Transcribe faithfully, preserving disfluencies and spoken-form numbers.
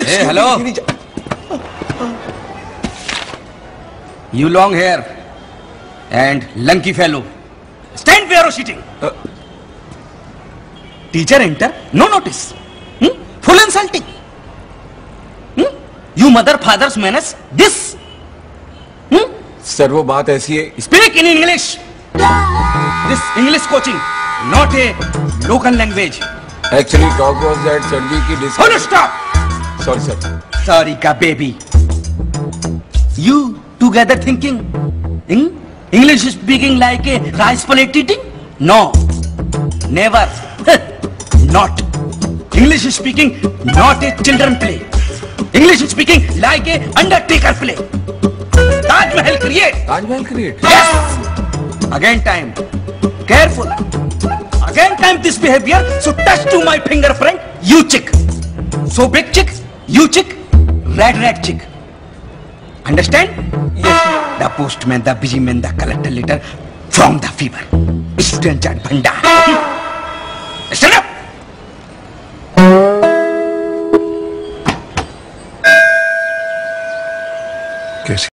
Hey, hello. You long hair and lanky fellow. Stand where you're sitting. Uh, Teacher enter, no notice. Hmm? Full insulting. Hmm? You mother father's manners. This. Hmm? Sir वो बात ऐसी है. Speak in English. This English coaching, not a local language. Actually, talk was that sir जी की Oh no, stop. Sorry sir. Sorry ka baby. You together thinking? Hmm? English speaking like a rice plate eating? No. Never. Not. English speaking not a children play. English speaking like a undertaker play. Taj Mahal create. Taj Mahal create. Yes. Again time. Careful. Again time this behavior. So touch to my finger friend. You chick. So big chick. You chick. Red red chick. Understand? Yes. The postman, the busy man, the collector letter from the fever. Student chat bhanda. Stand up. कैसे